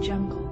Jungle.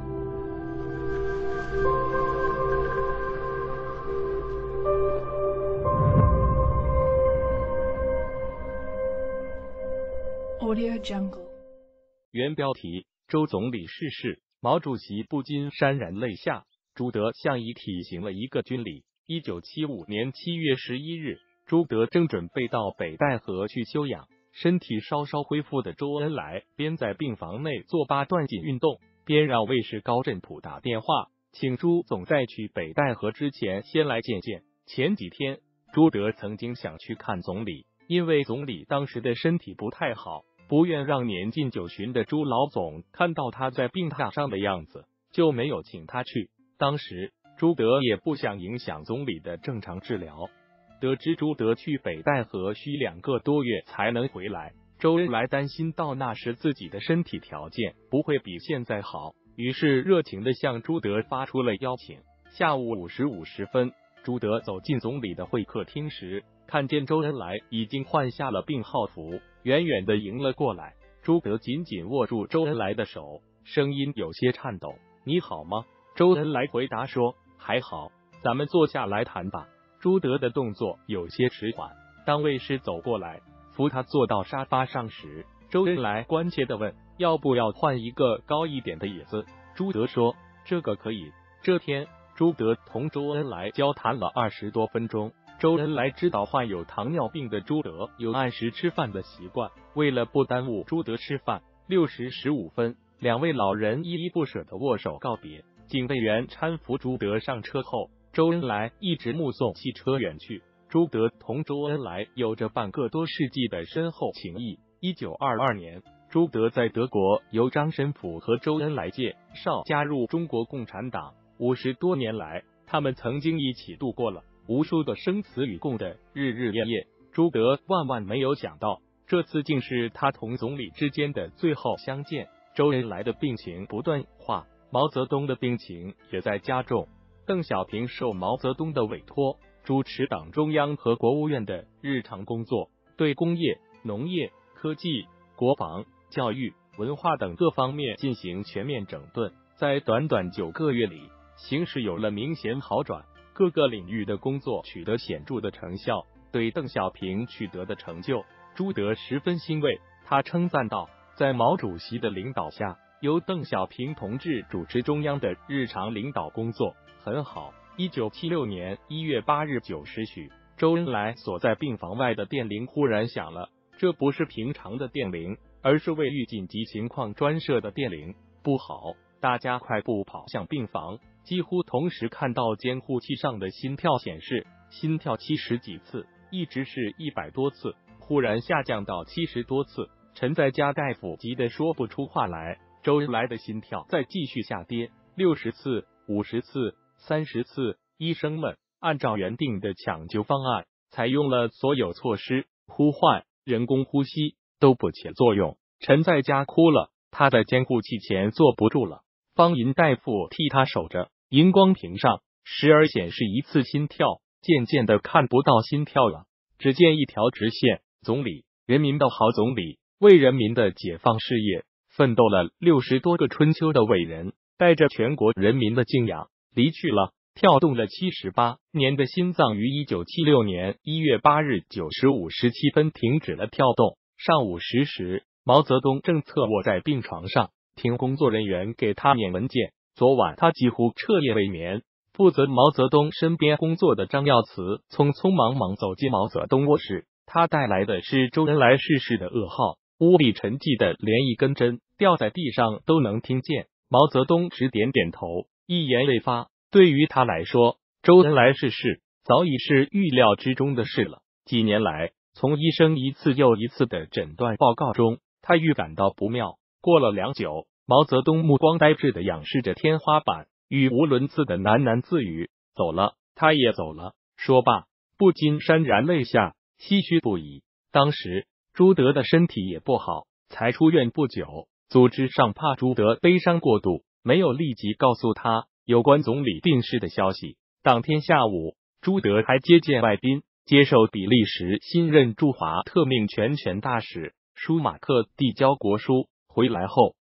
Audio Jungle. 原标题：周总理逝世，毛主席不禁潸然泪下。朱德向遗体行了一个军礼。1975年7月11日，朱德正准备到北戴河去休养，身体稍稍恢复的周恩来边在病房内做8段锦运动，边让卫士高振普打电话，请朱总在去北戴河之前先来见见。前几天，朱德曾经想去看总理，因为总理当时的身体不太好，不愿让年近90的朱老总看到他在病榻上的样子，就没有请他去。当时朱德也不想影响总理的正常治疗。得知朱德去北戴河需2个多月才能回来，周恩来担心到那时自己的身体条件不会比现在好，于是热情地向朱德发出了邀请。下午5时50分，朱德走进总理的会客厅时，看见周恩来已经换下了病号服，远远地迎了过来。朱德紧紧握住周恩来的手，声音有些颤抖：“你好吗？”周恩来回答说：“还好，咱们坐下来谈吧。”朱德的动作有些迟缓，当卫士走过来扶他坐到沙发上时，周恩来关切地问：“要不要换一个高一点的椅子？”朱德说：“这个可以。”这天，朱德同周恩来交谈了20多分钟。周恩来知道患有糖尿病的朱德有按时吃饭的习惯，为了不耽误朱德吃饭，6时15分，两位老人依依不舍地握手告别。警卫员搀扶朱德上车后，周恩来一直目送汽车远去。朱德同周恩来有着半个多世纪的深厚情谊。1922年，朱德在德国由张申府和周恩来介绍加入中国共产党。50多年来，他们曾经一起度过了无数个生死与共的日日夜夜。朱德万万没有想到，这次竟是他同总理之间的最后相见。周恩来的病情不断化，毛泽东的病情也在加重。邓小平受毛泽东的委托，主持党中央和国务院的日常工作，对工业、农业、科技、国防、教育、文化等各方面进行全面整顿。在短短9个月里，形势有了明显好转，各个领域的工作取得显著的成效。对邓小平取得的成就，朱德十分欣慰。他称赞道：“在毛主席的领导下，由邓小平同志主持中央的日常领导工作很好。”1976年1月8日9时许，周恩来所在病房外的电铃忽然响了。这不是平常的电铃，而是为遇紧急情况专设的电铃。不好！大家快步跑向病房，几乎同时看到监护器上的心跳显示，心跳70几次，一直是100多次，忽然下降到70多次。陈在家大夫急得说不出话来。周恩来的心跳再继续下跌，60次、50次、30次，医生们按照原定的抢救方案，采用了所有措施，呼唤、人工呼吸都不起作用。陈在家哭了，他在监护器前坐不住了。方银大夫替他守着，荧光屏上时而显示1次心跳，渐渐的看不到心跳了，只见一条直线。总理，人民的好总理，为人民的解放事业奋斗了60多个春秋的伟人，带着全国人民的敬仰离去了。跳动了78年的心脏于1976年1月8日9时57分停止了跳动。上午10时，毛泽东正侧卧在病床上，听工作人员给他念文件。昨晚他几乎彻夜未眠。负责毛泽东身边工作的张耀祠匆匆忙忙走进毛泽东卧室，他带来的是周恩来逝世的噩耗。屋里沉寂的连一根针掉在地上都能听见。毛泽东只点点头，一言未发。对于他来说，周恩来逝世早已是预料之中的事了。几年来，从医生一次又一次的诊断报告中，他预感到不妙。过了良久，毛泽东目光呆滞的仰视着天花板，语无伦次的喃喃自语：“走了，他也走了。”说罢，不禁潸然泪下，唏嘘不已。当时朱德的身体也不好，才出院不久。组织上怕朱德悲伤过度，没有立即告诉他有关总理病逝的消息。当天下午，朱德还接见外宾，接受比利时新任驻华特命全权大使舒马克递交国书。回来后，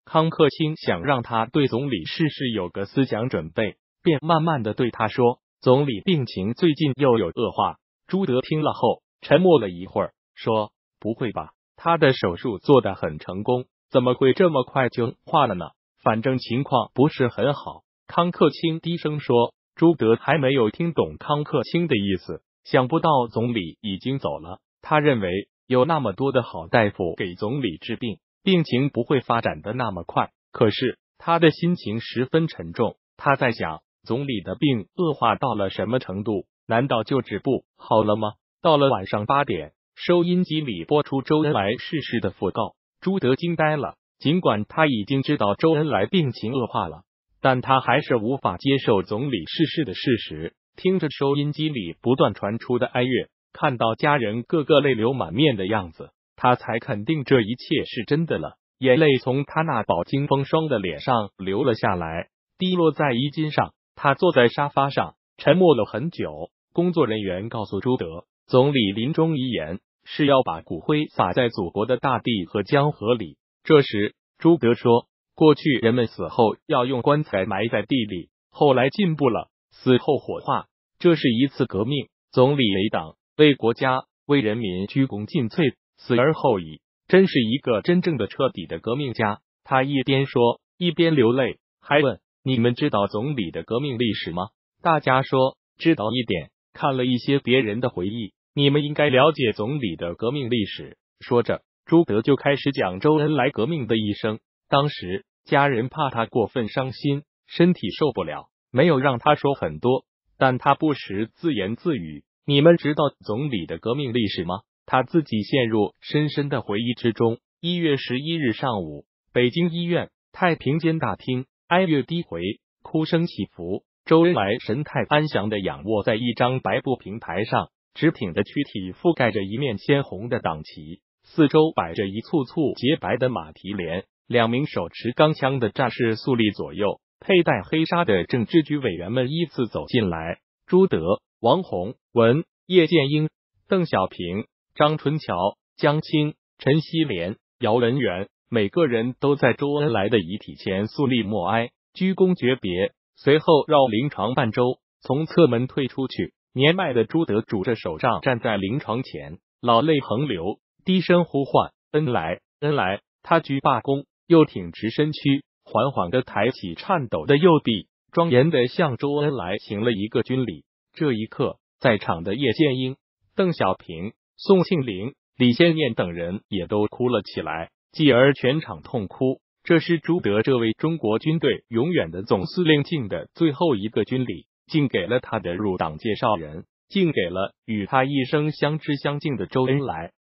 康克清想让他对总理逝世有个思想准备，便慢慢的对他说：“总理病情最近又有恶化。”朱德听了后沉默了一会儿，说：“不会吧，他的手术做得很成功，怎么会这么快就化了呢？反正情况不是很好。”康克清低声说。朱德还没有听懂康克清的意思，想不到总理已经走了，他认为有那么多的好大夫给总理治病，病情不会发展的那么快。可是他的心情十分沉重，他在想，总理的病恶化到了什么程度？难道就治不好了吗？到了晚上8点，收音机里播出周恩来逝世的讣告，朱德惊呆了。尽管他已经知道周恩来病情恶化了，但他还是无法接受总理逝世的事实。听着收音机里不断传出的哀乐，看到家人个个泪流满面的样子，他才肯定这一切是真的了。眼泪从他那饱经风霜的脸上流了下来，滴落在衣襟上。他坐在沙发上沉默了很久。工作人员告诉朱德，总理临终遗言是要把骨灰撒在祖国的大地和江河里。这时朱德说，过去人们死后要用棺材埋在地里，后来进步了，死后火化，这是一次革命。总理为党、为国家、为人民鞠躬尽瘁，死而后已，真是一个真正的彻底的革命家。他一边说一边流泪，还问，你们知道总理的革命历史吗？大家说知道一点，看了一些别人的回忆，你们应该了解总理的革命历史。说着，朱德就开始讲周恩来革命的一生。当时家人怕他过分伤心，身体受不了，没有让他说很多，但他不时自言自语，你们知道总理的革命历史吗？他自己陷入深深的回忆之中。1月11日上午，北京医院太平间大厅，哀乐低回，哭声起伏，周恩来神态安详的仰卧在一张白布平台上，直挺的躯体覆盖着一面鲜红的党旗，四周摆着一簇簇洁白的马蹄莲，2名手持钢枪的战士肃立左右，佩戴黑纱的政治局委员们依次走进来。朱德、王洪文、叶剑英、邓小平、张春桥、江青、陈锡联、姚文元，每个人都在周恩来的遗体前肃立默哀，鞠躬诀别，随后绕灵床半周，从侧门退出去。年迈的朱德拄着手杖站在灵床前，老泪横流，低声呼唤恩来，恩来。他鞠罢躬，又挺直身躯，缓缓地抬起颤抖的右臂，庄严地向周恩来行了一个军礼。这一刻，在场的叶剑英、邓小平、宋庆龄、李先念等人也都哭了起来，继而全场痛哭。这是朱德这位中国军队永远的总司令敬的最后一个军礼，敬给了他的入党介绍人，敬给了与他一生相知相敬的周恩来。